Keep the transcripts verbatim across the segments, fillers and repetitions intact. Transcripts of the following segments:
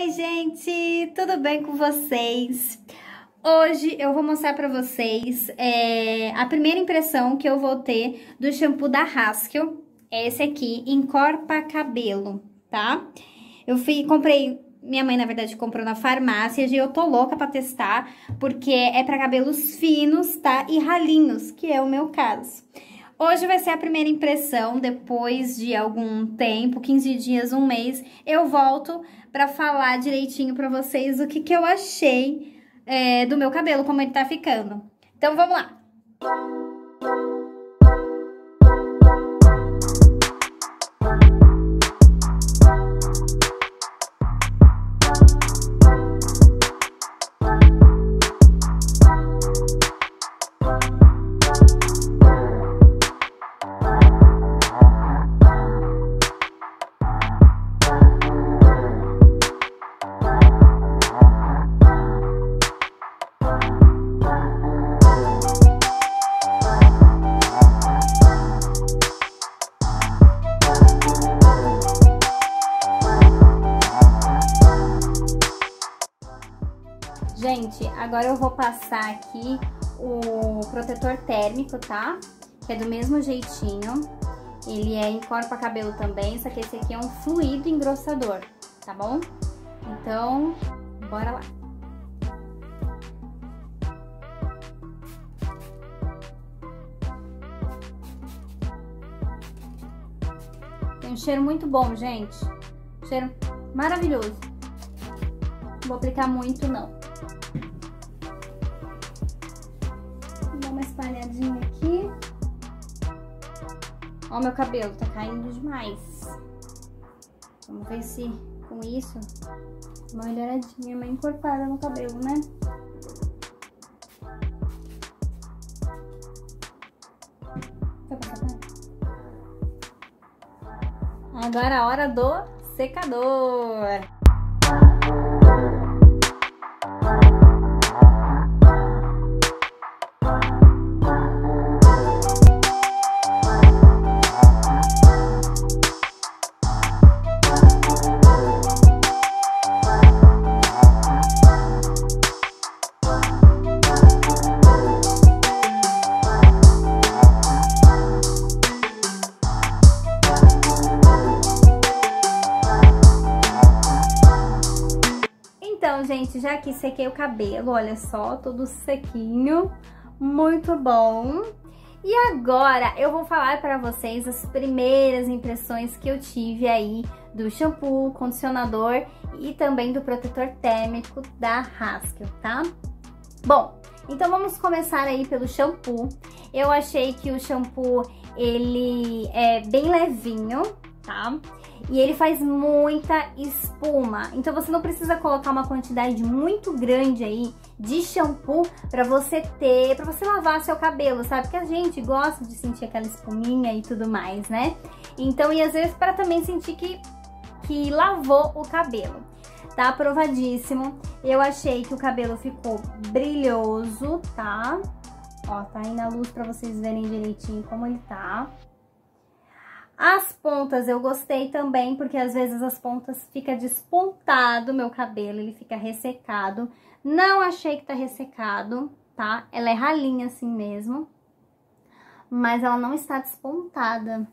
Oi, gente! Tudo bem com vocês? Hoje eu vou mostrar pra vocês é, a primeira impressão que eu vou ter do shampoo da Haskell. É esse aqui, Encorpa Cabelo, tá? Eu fui, comprei, minha mãe na verdade comprou na farmácia e eu tô louca pra testar, porque é pra cabelos finos, tá? E ralinhos, que é o meu caso. Hoje vai ser a primeira impressão, depois de algum tempo, quinze dias, um mês, eu volto pra falar direitinho pra vocês o que, que eu achei é, do meu cabelo, como ele tá ficando. Então, vamos lá! Gente, agora eu vou passar aqui o protetor térmico, tá? Que é do mesmo jeitinho. Ele é encorpa cabelo também, só que esse aqui é um fluido engrossador, tá bom? Então, bora lá. Tem um cheiro muito bom, gente. Cheiro maravilhoso. Não vou aplicar muito, não. Espalhadinho aqui. Ó, meu cabelo tá caindo demais. Vamos ver se com isso uma melhoradinha, uma encorpada no cabelo, né? Agora a hora do secador. Então, gente, já que sequei o cabelo, olha só, todo sequinho, muito bom. E agora eu vou falar pra vocês as primeiras impressões que eu tive aí do shampoo, condicionador e também do protetor térmico da Haskell, tá? Bom, então vamos começar aí pelo shampoo. Eu achei que o shampoo, ele é bem levinho, tá? E ele faz muita espuma, então você não precisa colocar uma quantidade muito grande aí de shampoo pra você ter, pra você lavar seu cabelo, sabe? Porque a gente gosta de sentir aquela espuminha e tudo mais, né? Então, e às vezes para também sentir que, que lavou o cabelo. Tá aprovadíssimo. Eu achei que o cabelo ficou brilhoso, tá? Ó, tá aí na luz pra vocês verem direitinho como ele tá. As pontas eu gostei também, porque às vezes as pontas fica despontado meu cabelo, ele fica ressecado. Não achei que tá ressecado, tá? Ela é ralinha assim mesmo, mas ela não está despontada.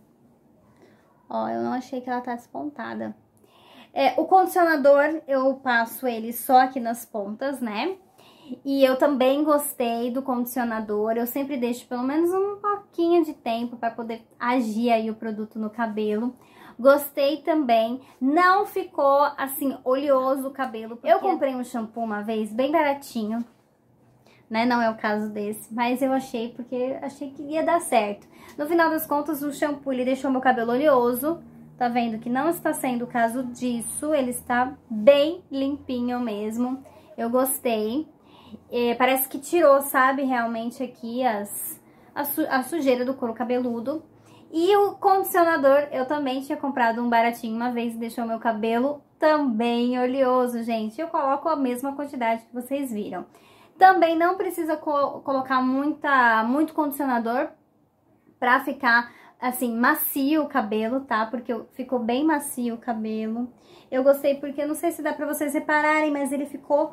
Ó, eu não achei que ela tá despontada. É, o condicionador eu passo ele só aqui nas pontas, né? E eu também gostei do condicionador, eu sempre deixo pelo menos um pouquinho de tempo para poder agir aí o produto no cabelo. Gostei também, não ficou assim oleoso o cabelo. Porque eu comprei um shampoo uma vez, bem baratinho, né? Não é o caso desse, mas eu achei porque achei que ia dar certo. No final das contas, o shampoo ele deixou meu cabelo oleoso. Tá vendo que não está sendo o caso disso, ele está bem limpinho mesmo. Eu gostei. É, parece que tirou, sabe, realmente aqui as, a, su, a sujeira do couro cabeludo. E o condicionador, eu também tinha comprado um baratinho uma vez e deixou meu cabelo também oleoso, gente. Eu coloco a mesma quantidade que vocês viram. Também não precisa co colocar muita, muito condicionador pra ficar assim, macio o cabelo, tá? Porque ficou bem macio o cabelo. Eu gostei porque, não sei se dá pra vocês repararem, mas ele ficou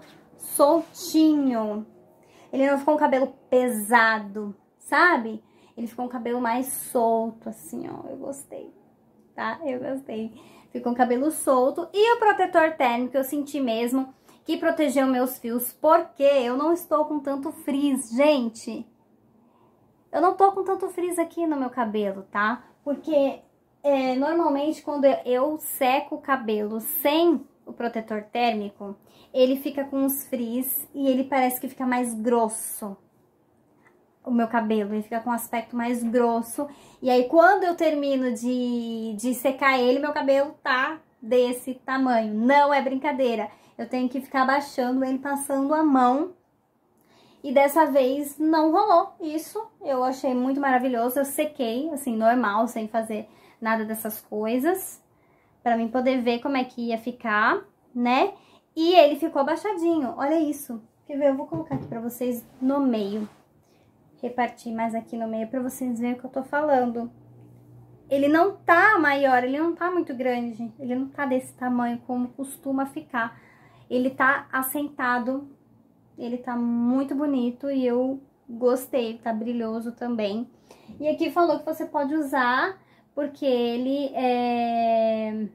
soltinho. Ele não ficou um cabelo pesado, sabe? Ele ficou um cabelo mais solto, assim, ó. Eu gostei, tá? Eu gostei. Ficou um cabelo solto. E o protetor térmico eu senti mesmo que protegeu meus fios, porque eu não estou com tanto frizz, gente. Eu não tô com tanto frizz aqui no meu cabelo, tá? Porque é, normalmente quando eu seco o cabelo sem o protetor térmico, ele fica com os frizz e ele parece que fica mais grosso. O meu cabelo, ele fica com um aspecto mais grosso. E aí quando eu termino de, de secar ele, meu cabelo tá desse tamanho. Não é brincadeira. Eu tenho que ficar abaixando ele, passando a mão. E dessa vez não rolou isso. Eu achei muito maravilhoso. Eu sequei, assim, normal, sem fazer nada dessas coisas. Pra mim poder ver como é que ia ficar, né? E ele ficou abaixadinho. Olha isso. Quer ver? Eu vou colocar aqui pra vocês no meio. Repartir mais aqui no meio pra vocês verem o que eu tô falando. Ele não tá maior, ele não tá muito grande. Ele não tá desse tamanho como costuma ficar. Ele tá assentado. Ele tá muito bonito e eu gostei, tá brilhoso também. E aqui falou que você pode usar porque ele é...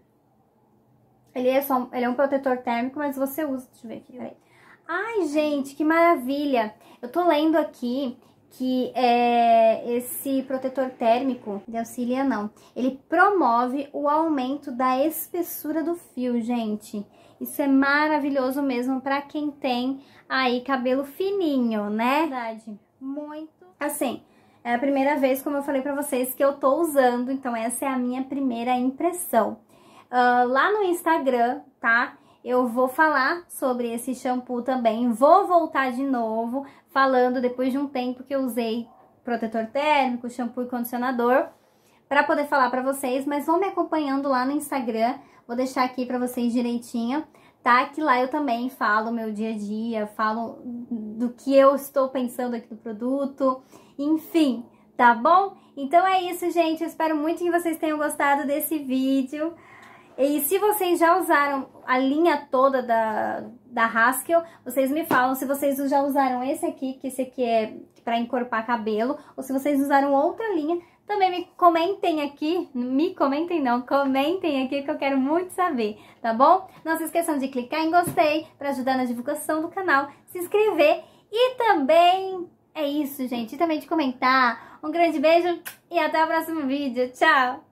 Ele é só... Ele é um protetor térmico, mas você usa... Deixa eu ver aqui, peraí. Ai, gente, que maravilha! Eu tô lendo aqui que é, esse protetor térmico de auxilia não. Ele promove o aumento da espessura do fio, gente. Isso é maravilhoso mesmo pra quem tem aí cabelo fininho, né? Verdade. Muito. Assim, é a primeira vez, como eu falei pra vocês, que eu tô usando. Então essa é a minha primeira impressão. Uh, lá no Instagram, tá? Eu vou falar sobre esse shampoo também. Vou voltar de novo falando depois de um tempo que eu usei protetor térmico, shampoo e condicionador, pra poder falar pra vocês. Mas vão me acompanhando lá no Instagram. Vou deixar aqui pra vocês direitinho, tá? Que lá eu também falo meu dia a dia, falo do que eu estou pensando aqui do produto, enfim, tá bom? Então é isso, gente. Eu espero muito que vocês tenham gostado desse vídeo. E se vocês já usaram a linha toda da, da Haskell, vocês me falam se vocês já usaram esse aqui, que esse aqui é pra encorpar cabelo, ou se vocês usaram outra linha. Também me comentem aqui, me comentem não, comentem aqui que eu quero muito saber, tá bom? Não se esqueçam de clicar em gostei para ajudar na divulgação do canal, se inscrever e também, é isso gente, e também de comentar. Um grande beijo e até o próximo vídeo, tchau!